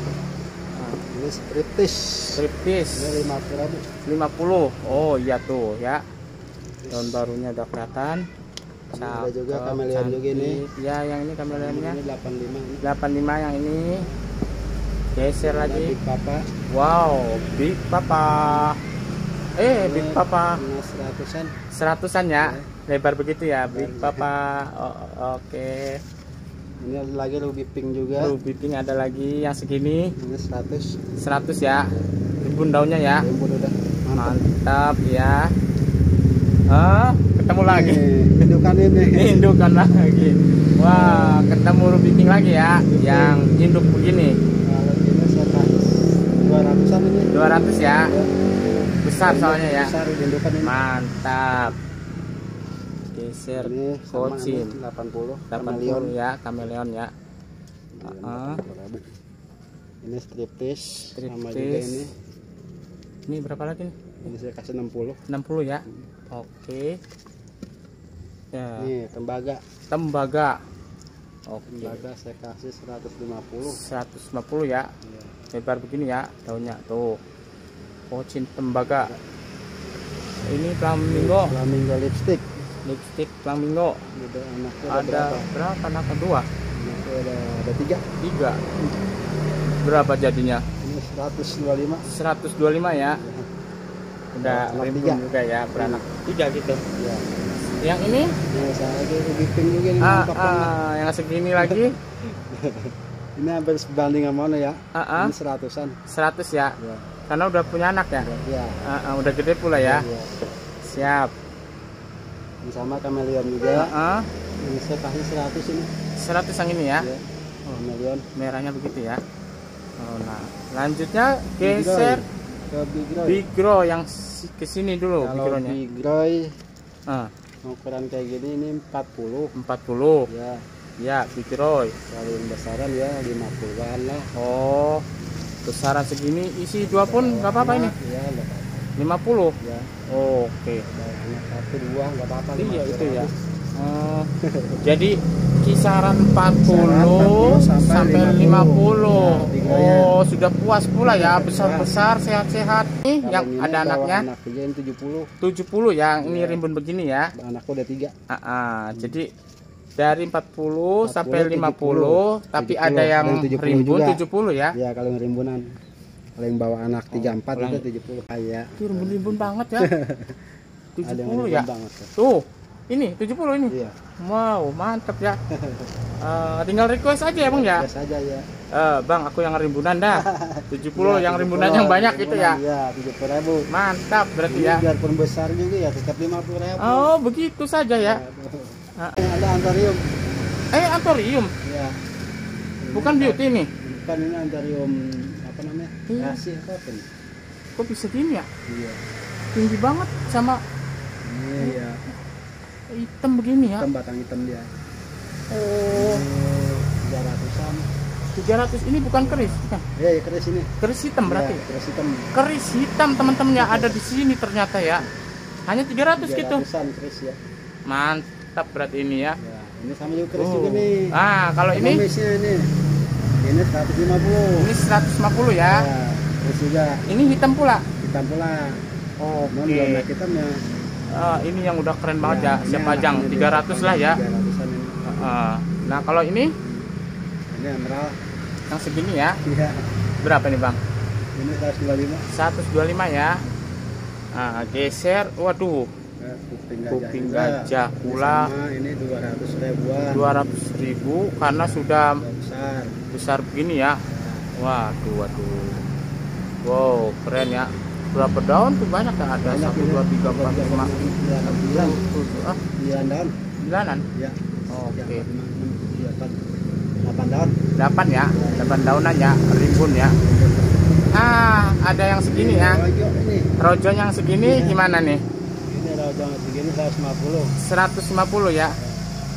Ini striptis. striptis Ini lima puluh ribu. lima puluh. Oh iya tuh ya. Daun barunya udah kelihatan. Ini ada juga Cakep, kameleon juga ini. cantik. Ya, yang ini kameleonnya Ini delapan puluh lima. Ini. delapan puluh lima yang ini. Geser Ada lagi. Big Papa. Wow, Big Papa. Eh, Ini Big Papa. kena seratusan. Seratusan ya. Ya. Lebar begitu ya, Big Lebar. Papa. Oh, oke. Ini ada lagi ruby pink juga. Ruby pink ada lagi yang segini. Ini seratus. seratus ya. Rimbun daunnya ya. Rimbun udah. Mantap. Mantap ya. Ah, ketemu lagi. Nih, indukan ini. Ini indukan lagi. Wah, ketemu ruby pink lagi ya. Yang induk begini. Kalau ini saya kasih dua ratusan ini. dua ratus ya. Ya. Besar soalnya ya. Besar indukan ini. Mantap. Geser Ini sama Kocin. ini delapan puluh. delapan puluh ya, kameleon ya. Ah. Ini striptis. Sama juga Striptis. ini. Ini berapa lagi nih? Ini saya kasih enam puluh. enam puluh ya. Oke. Ya, Nih, tembaga. tembaga. Oke. Tembaga saya kasih seratus lima puluh. seratus lima puluh ya. Ya. Lebar begini ya daunnya tuh. Kocin tembaga. Ini flamingo, Flamingo lipstick. lipstick flamingo. Ada anaknya Ada berapa? berapa anak dua? Anaknya ada, ada tiga. Tiga. Berapa jadinya? Ini seratus dua puluh lima. seratus dua puluh lima ya. Udah Anak rimbun tiga. juga ya, beranak tiga gitu. Ya. Yang ini Ini saya lagi ruby pink juga ini ah, mantap banget. ah, yang segini lagi Ini hampir sebanding sama mana ya? ah, ah, Ini seratusan. seratus ya. Ya. Karena udah punya anak ya. Ya. Ah, ah, udah gede pula ya. Ya. Siap. Ini sama kameleon juga. Ah, ah, Ini saya kasih seratus ini. seratus yang ini ya. Ya. Kameleon. Merahnya begitu ya. Oh, nah, lanjutnya geser Ke Big Roy. Big Grow yang si- kesini dulu Big Kalau Grow-nya. Big Roy Ah, ukuran kayak gini ini empat puluh. empat puluh. Ya. Ya, Big Grow. Kalau yang besaran ya lima puluhan lah. Oh, besaran segini isi dua pun nggak apa-apa ini. Ya, nggak apa-apa. lima puluh. Ya. Oke. Ada anak satu dua nggak apa-apa. Iya lima itu ya. ratus. Oh, jadi kisaran empat Kisaran puluh empat puluh sampai sampai lima lima puluh. puluh. Nah, tiga Oh, sudah puas pula ya, besar-besar, sehat-sehat. Nih Kalau yang ini ada bawa anaknya anak tiga ini tujuh puluh. tujuh puluh yang ini Ya. rimbun begini ya. Anakku udah tiga. Ah, ah, jadi dari empat puluh empat puluh, sampai lima puluh, tapi tujuh puluh. ada yang Dan tujuh puluh rimbun juga. tujuh puluh ya. Ya kalau yang rimbunan. Kalau yang bawa anak tiga empat pulang. itu tujuh puluh. Ah, ya. Itu rimbun-rimbun banget ya. tujuh Ada yang puluh rimbun ya. banget. tuh. Tuh, ini tujuh puluh ini. Iya. Wow, mantap ya. Eh, tinggal request aja ya, Bang ya. Biasa aja ya. Eh, Bang, aku yang rimbunan dah. tujuh puluh Ya, yang tujuh rimbunan puluh, yang banyak gitu ya. Iya, tujuh puluh ribu. Mantap berarti Ini ya. biarpun besar juga ya tetap lima puluh ribu. Oh, begitu saja ya. Ah. Ada antarium. Eh, akuarium, Ya. bukan beauty nih. Bukan ini antarium apa namanya? Iya. Kasih apa nih? Kok bisa gini ya? Iya. Tinggi banget sama Iya. hitam begini ya. Hitam batang hitam dia. Oh, tiga ratusan. tiga ratus ini bukan keris, bukan. Ya, ya keris ini. Keris hitam berarti. Ya, keris hitam. Keris hitam teman-teman ya ada di sini ternyata ya. Hanya tiga ratus gitu. tiga ratusan keris ya. Mantap berarti ini ya. Ya, ini sama juga keris Oh. juga nih. Ah, kalau ini Ekonomisnya ini. Ini seratus lima puluh. ini seratus lima puluh ya. Ya, keris juga Ini hitam pula. hitam pula. Oke. Non warna hitamnya. Ah, ini yang udah keren banget ya, ini siap anak pajang ini tiga ratus lah ya. tiga ratusan ini. Ah, nah kalau ini Ini emerald. yang segini ya, Iya. berapa nih Bang? Ini seratus dua puluh lima. seratus dua puluh lima ya. Ah, geser, waduh, Ya, kuping gajah. kuping juga. gajah Ini pula sama, ini dua ratus ribuan. dua ratus ribu karena sudah Udah besar. besar begini ya. Waduh, waduh. Wow, keren ya. Berapa daun tuh banyak ya? Ada Banyak satu, ini. dua, tiga, empat, lima, Ya, enam bulan. ah, sembilan daun. sembilanan. Ya. Oke. Ya, empat, lima, enam, tujuh, delapan. delapan daun. Delapan ya, delapan daunan ya, rimbun ya. Ah, ada yang segini ya. Rojo ini. Rojo yang segini Iya. gimana nih? Ini rojo segini seratus lima puluh. seratus lima puluh ya.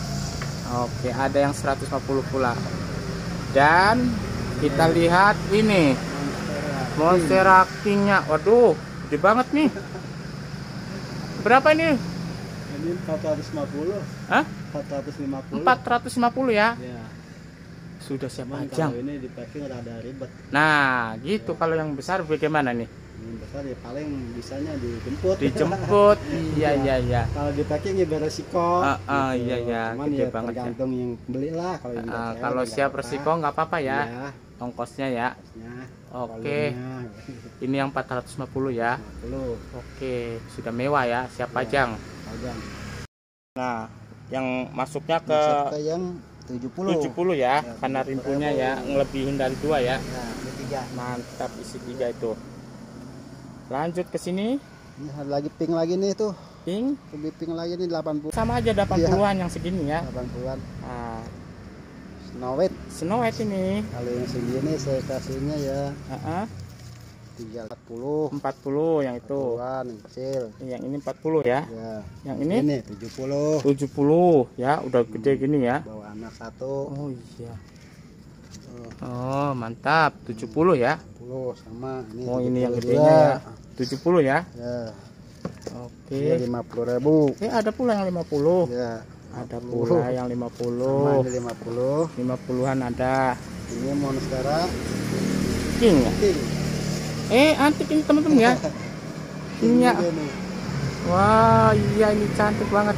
Oke, ada yang seratus lima puluh pula. Dan kita lihat ini Monstera King-nya. Waduh, gede banget nih. Berapa ini? Ini empat ratus lima puluh. Hah? empat ratus lima puluh. empat ratus lima puluh ya? Ya. Sudah siap Cuman pajang. kalau ini di packing rada ribet. Nah, gitu. Kalau yang besar bagaimana nih? Yang besar ya paling bisanya dijemput. Dijemput. Iya, iya, iya. Kalau di packing ya beresiko. Ah, ah, iya, iya. Cuman Gede ya banget ya. tergantung yang beli lah. Kalau yang Ah, nggak kalau cewek, siap nggak resiko nggak apa-apa ya. Iya, Ongkosnya ya. harusnya. Oke. Volume-nya Ini yang empat ratus lima puluh ya. lima puluh. Oke, sudah mewah ya, siap Iya. pajang. Pajang. Nah, yang masuknya ke Masuk ke yang tujuh puluh. tujuh puluh ya, Ya, karena tujuh puluh rimpunya ribu. ya ngelebihin dari dua ya. Ya, ini tiga. Mantap, isi tiga itu. Lanjut ke sini, Ini ada lagi pink lagi nih tuh. pink Lebih pink lagi nih delapan puluh. sama aja delapan puluhan yang segini ya. delapan puluhan. Nah, Snow White. Snow White ini Kalau yang segini saya kasihnya ya uh-uh, tiga empat puluh. empat puluh yang itu. Puluhan yang kecil. Yang ini empat puluh ya. Ya. Yang ini Ini tujuh puluh. tujuh puluh ya, udah gede gini ya. Bawa anak satu. Oh iya. Tuh, Oh, mantap, tujuh puluh ya. sepuluh sama ini. Oh, ini yang tujuh puluh gedenya juga. ya. tujuh puluh ya. Ya. Oke. Ini lima puluh ribu. Eh, ada pula yang lima puluh. Ya. Ada lima puluh. pula yang lima Sama puluh. ini lima puluh. lima puluhan ada. Ini Monstera King ya? King. Eh, antik ini teman-teman ya. King Kingnya. juga nih. Wah, iya ini cantik banget.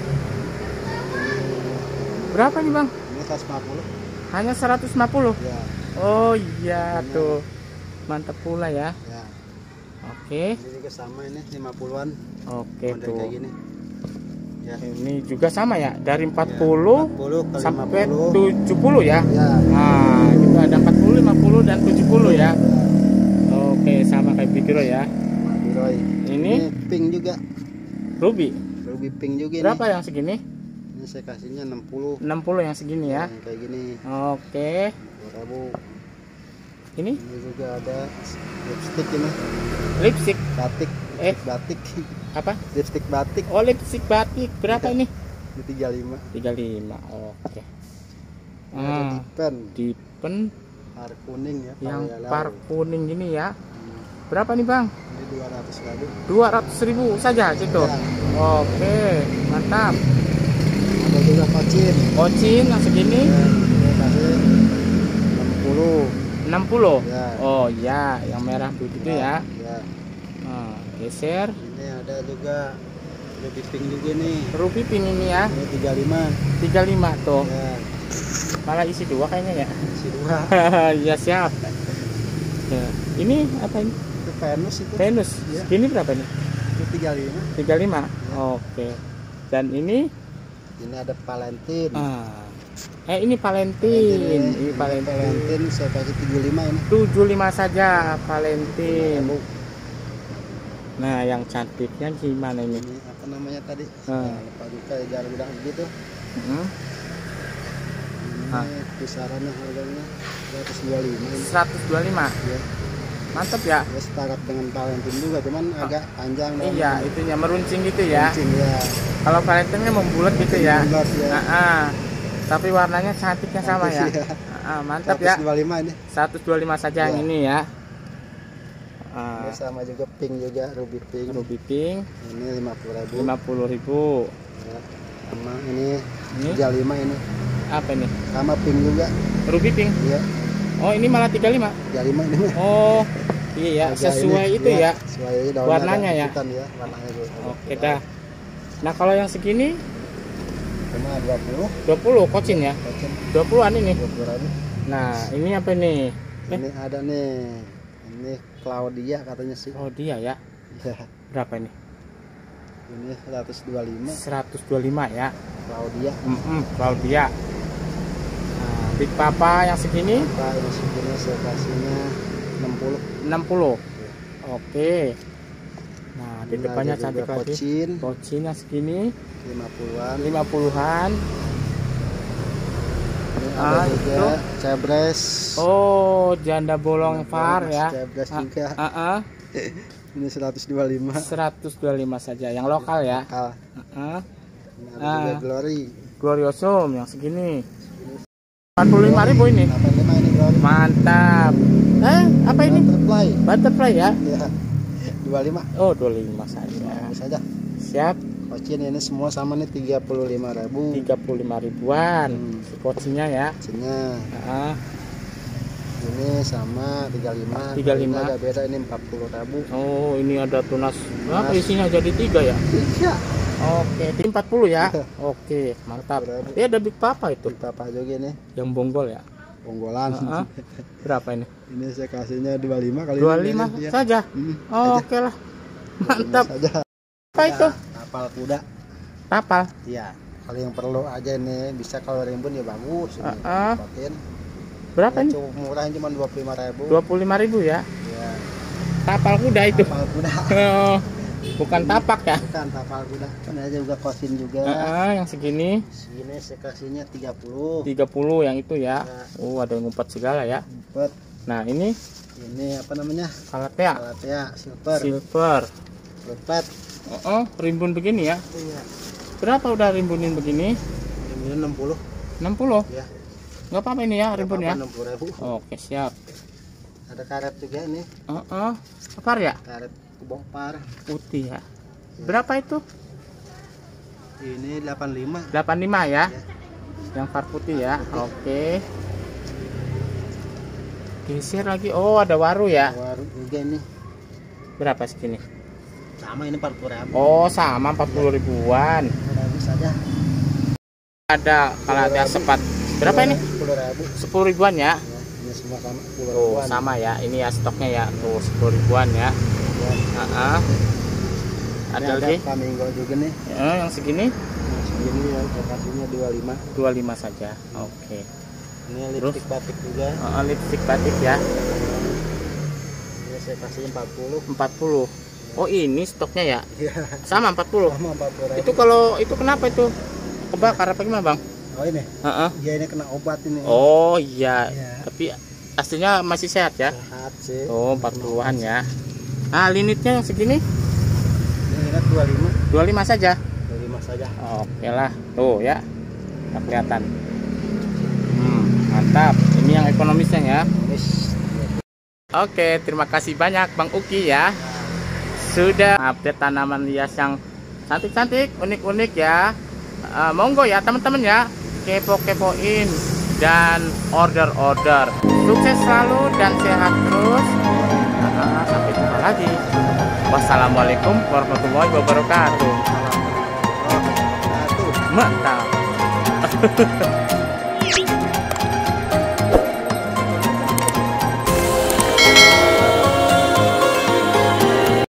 Berapa nih, Bang? Ini seratus lima puluh. Hanya seratus lima puluh. Ya. Oh iya tuh. Mantap pula ya. Ya. Oke. Ini juga sama ini lima puluhan. Oke Model tuh. kayak gini. Ya. Ini juga sama ya, dari empat Ya, puluh empat puluh ke sampai lima puluh. tujuh puluh ya. Ya. Nah, itu ada empat puluh, lima puluh dan tujuh puluh ya. Oke, sama kayak Big Hero ya. Maduroy. Ini pink juga. Ruby. Ruby pink juga Berapa nih. yang segini? Ini saya kasihnya enam puluh. enam puluh yang segini ya. Yang kayak gini. Oke. dua ribu. Ini Ini juga ada lipstick ini. lipstick Batik. Eh. Batik. apa? Lipstick batik. Oh, lipstick batik. Berapa ini? Ini tiga puluh lima. tiga puluh lima. Oke. Ini ada Hmm. dipen. Dipen Par kuning ya. yang yellow. par kuning gini ya. Hmm. Berapa nih, Bang? Ini dua ratus ribu. dua ratus ribu saja gitu. Ya. Oke, mantap. Ada juga kocin. Kocin yang segini Ya, ini kasih enam puluh. enam puluh. Ya. Oh iya, yang merah begitu ya. Ya. Nah, geser. Ini ada juga ruby pink juga nih. Ruby pink ini ya, Ini tiga puluh lima. tiga puluh lima tuh. Ya, Malah isi dua kayaknya ya. isi dua. Iya siap. Ya. Ini apa ini? Itu Venus itu. Venus. Ya. Ini berapa nih? Itu tiga puluh lima. tiga puluh lima. Oke. Dan ini Ini ada Valentine. ah. Eh ini Valentine. Ini Valentine. Valentine saya kasih tujuh puluh lima ini. tujuh puluh lima saja Valentine. Ribu. Nah, yang cantiknya gimana ini? Ini apa namanya tadi? Ah. Nah, lupa juga ya jarang bilang begitu. Hmm. Ini Ah. kisarannya harganya seratus dua puluh lima ini. seratus dua puluh lima. Ya. Mantap ya. Ya setara dengan Valentine juga, cuman agak panjang. dan Iya, itunya meruncing gitu ya. runcing, ya. Kalau Valentine-nya membulat gitu ya. Bulat, ya. Ah, ah. Tapi warnanya cantiknya sama ya. Cantik, ya. Ah, ah, mantap ya. seratus dua puluh lima ini. seratus dua puluh lima saja yang Iya. ini ya. Ah, Ini sama juga pink juga, ruby pink. ruby pink Ini lima puluh ribu. lima puluh ribu. Ya. Sama ini Ini tiga puluh lima ini. apa ini? Sama pink juga. Ruby pink. Iya, Oh, ini malah tiga puluh lima. tiga puluh lima ini. Oh, iya Harga sesuai ini, itu ya. Sesuai daunnya Warnanya ada ya? hitam ya, warnanya itu. Oke dah. Nah, kalau yang segini Cuma dua puluh. dua puluh kocin ya. Kocin dua puluhan ini. dua puluh ribu. Nah, ini apa nih? Eh, Ini ada nih. Ini Claudia katanya sih. oh dia ya. Ya. Berapa ini? Ini seratus dua puluh lima. seratus dua puluh lima ya. Claudia. Mm-mm, Claudia. Nah, Big Papa yang segini Pak, ini segini saya kasihnya enam puluh. enam puluh. Oke. Nah, di Ini depannya ada cantik juga lagi. Kocin Kocin yang segini lima puluhan. lima puluhan. Ini Ah, ada juga Cebres. Oh, janda bolong var ya. Cebres Ah, juga. ah, ah. Ini seratus dua puluh lima. seratus dua puluh lima saja yang lokal ya. Ah, Ah, ini ada Ah. juga Glory. Gloriosum yang segini. empat puluh lima ribu ini. delapan puluh lima ini bro. Mantap. Eh, apa ini? Butterfly. Butterfly ya? Ya. dua puluh lima. Oh, dua puluh lima saja. Ini saja. Siap. Kocin ini semua sama nih tiga puluh lima ribu. tiga puluh lima ribuan. Hmm. Si kocinya ya. Kocinya. Ah, Ini sama tiga puluh lima. tiga puluh lima. Ini agak beda, ini empat puluh ribu. oh, ini ada tunas. Berapa isinya jadi tiga ya? Iya. Oke, ini empat puluh ya. Oke, mantap. Dia ada Big Papa itu. Big Papa juga nih. Yang bonggol ya. Bonggolan. Ah, berapa ini? Ini saya kasihnya dua puluh lima kali dua puluh lima ini, ya. saja. Hmm, Oh, aja. oke lah. Mantap. Saja. Apa itu? Tapal kuda. Tapal. Iya. Kalau yang perlu aja nih, bisa kalau rimbun ya bagus. Ini. Ah, ah. Dapatin. Berapa ini? Cukup murah, cuma dua puluh lima ribu. dua puluh lima ribu ya. Ya. Tapal kuda itu. Tapal kuda. Oh, bukan tapak ya. Bukan tapal kuda. Ini aja juga kosin juga. Ah, yang segini Sini saya kasihnya tiga puluh. tiga puluh yang itu ya. Ya. Oh, ada yang ngumpet segala ya. Buat Nah, ini ini apa namanya? Kalatea Kalatea silver. silver. Lepet. Oh, oh, rimbun begini ya. Iya. Berapa udah rimbunin begini? Ini enam puluh. enam puluh. Ya. Nggak apa-apa ini ya rimbun ya. enam puluh ribu. Oke, siap. Ada karet juga nih. Oh, oh. Apa ya? Karet bongkar. Putih ya. Berapa itu? Ini delapan puluh lima. delapan puluh lima ya. Ya. Yang par putih ya. Oke. Geser lagi. Oh, ada waru ya. Waru juga nih. Berapa segini? Sama ini empat puluh ribu. Oh, sama empat puluh ribuan. Habis saja. Ada Kalatea sepat. Berapa ini? sepuluh ribu. sepuluh ribuan ya. Ya, ini semua sama sepuluh Tuh, ribuan. sama ya. Ini ya stoknya ya. Tuh, sepuluh ribuan ya. Ya. Heeh. Ini Ada ada lagi? flamingo juga nih. Eh, yang segini Nah, segini ya lokasinya dua puluh lima. dua puluh lima saja. Oke. Ini lipstick batik juga. Heeh, lipstick batik ya. Ini saya kasih empat puluh. empat puluh. Oh, ini stoknya ya. Iya. Sama empat puluh. Sama empat puluh ribu. Itu kalau itu kenapa itu? Kebakar apa gimana, Bang? Oh ini. Heeh. Iya ini kena obat ini. Oh, iya. Iya. Tapi aslinya masih sehat ya. Sehat sih. Oh, empat puluhan ya. Ah, limitnya yang segini Ini kan dua puluh lima. dua puluh lima saja. dua puluh lima saja. Oke lah. Tuh ya. Nggak kelihatan. Hmm, mantap. Ini yang ekonomisnya ya. Wis. Oke, terima kasih banyak Bang Uki ya. Sudah update tanaman hias yang cantik-cantik, unik-unik ya. Uh, monggo ya teman-teman ya, kepo-kepoin dan order-order. Sukses selalu dan sehat terus. Uh, sampai jumpa lagi. Wassalamualaikum warahmatullahi wabarakatuh. Satu. Mantap.